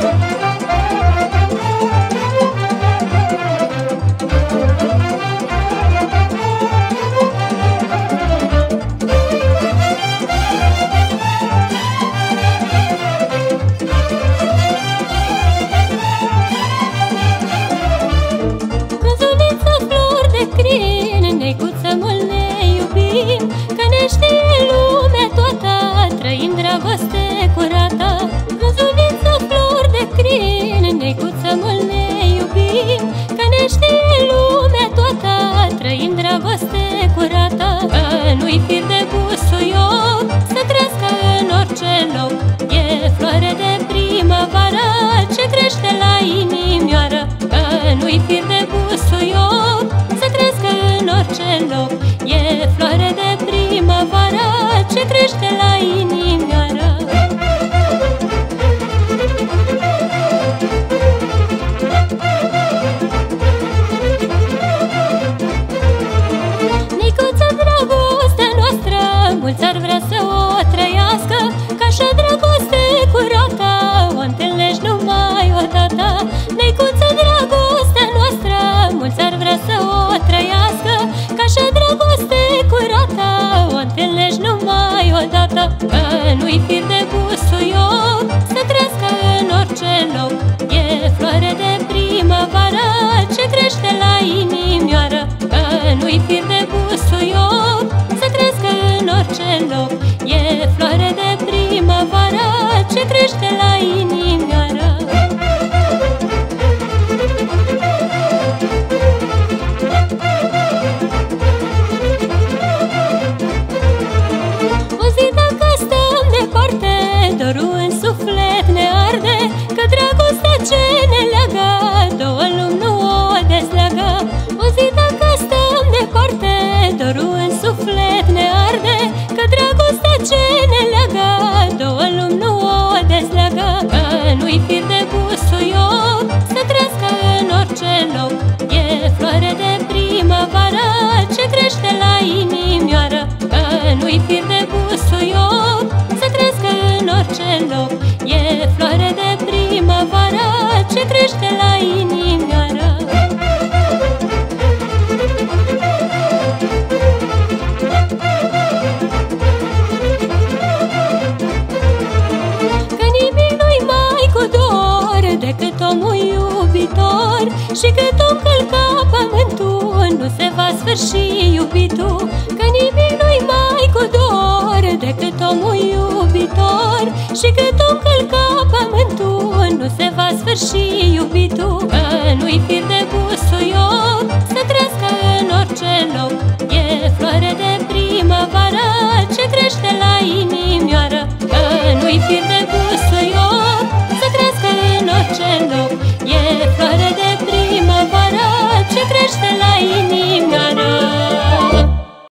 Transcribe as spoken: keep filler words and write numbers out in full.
Dragoste curată, văzuliță, flori de crin, neicuță mult ne iubim, că ne știe lumea toată, trăim dragoste curată. Că nu-i fir de busuioc, să trăiască în orice loc, e floare de primăvară ce crește la inimioară. Că nu-i fir de busuioc, să trăiască în orice loc, e floare de primăvară ce crește la inimioară. Nicuță, dragostea noastră, mulți ar vrea să o trăiască, ca așa dragoste curată o întâlnești numai odată. Nicuță, dragostea noastră, mulți ar vrea să o trăiască, ca așa dragoste curată o întâlnești numai odată. Că nu-i fir de busuioc, să trăiască în orice loc, e floare de primăvară ce crește la inimioară. Că nu-i fir de busuioc, să trăiască în orice loc, e floare de primăvară ce crește la inimioară. O zi dacă stăm departe, dorul în suflet ne arde, că dragostea ce ne leagă, două lumi nu o dezleagă. O zi dacă stăm departe, dorul în suflet ne arde, că dragostea ce ne leagă, două lumi nu o dezleagă. Că nu-i fir de busuioc, să trăiască în orice loc, e floare de primăvară ce crește la inimioară. Că nu-i fir de busuioc, să trăiască în orice loc, e floare de primăvară ce crește la inimioară. Că nimic nu-i mai cu dor decât omul iubitor, și cât om călca pământul nu se va sfârși iubitul. Că nimic nu-i mai cu dor decât omul iubitor, și cât om călca pământul nu se va sfârși iubitul. Că nu-i fir de busuioc, să trăiască în orice loc, e floare de primăvară ce crește la inimioară. Că nu-i fir de busuioc, să trăiască în orice loc, e floare de primăvară ce crește la inimioară.